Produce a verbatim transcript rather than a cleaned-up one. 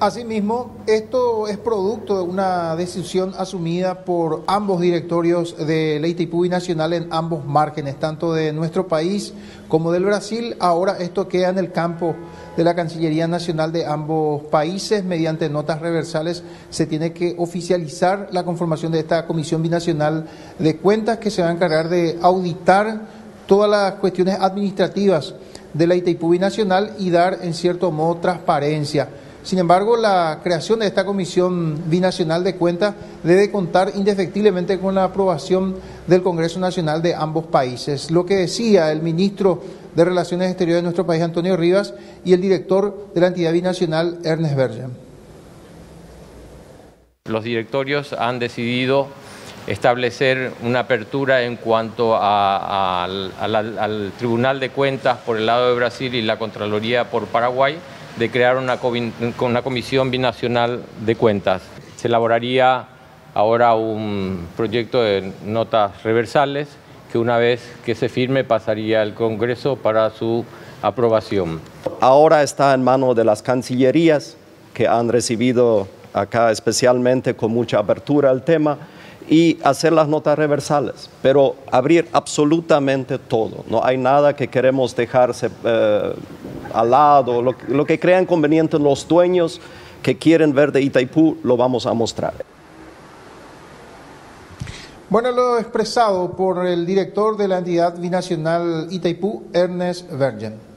Asimismo, esto es producto de una decisión asumida por ambos directorios de la Itaipú Binacional en ambos márgenes, tanto de nuestro país como del Brasil. Ahora esto queda en el campo de la Cancillería Nacional de ambos países. Mediante notas reversales se tiene que oficializar la conformación de esta Comisión Binacional de Cuentas, que se va a encargar de auditar todas las cuestiones administrativas de la Itaipú Binacional y dar en cierto modo transparencia. Sin embargo, la creación de esta Comisión Binacional de Cuentas debe contar indefectiblemente con la aprobación del Congreso Nacional de ambos países. Lo que decía el ministro de Relaciones Exteriores de nuestro país, Antonio Rivas, y el director de la entidad binacional, Ernest Bergen. Los directorios han decidido establecer una apertura en cuanto a, a, a la, al Tribunal de Cuentas por el lado de Brasil y la Contraloría por Paraguay, de crear una, una comisión binacional de cuentas. Se elaboraría ahora un proyecto de notas reversales que una vez que se firme pasaría al Congreso para su aprobación. Ahora está en manos de las cancillerías que han recibido acá especialmente con mucha apertura el tema y hacer las notas reversales, pero abrir absolutamente todo. No hay nada que queremos dejarse eh, al lado. Lo, lo que crean conveniente los dueños que quieren ver de Itaipú, lo vamos a mostrar. Bueno, lo expresado por el director de la entidad binacional Itaipú, Ernest Bergen.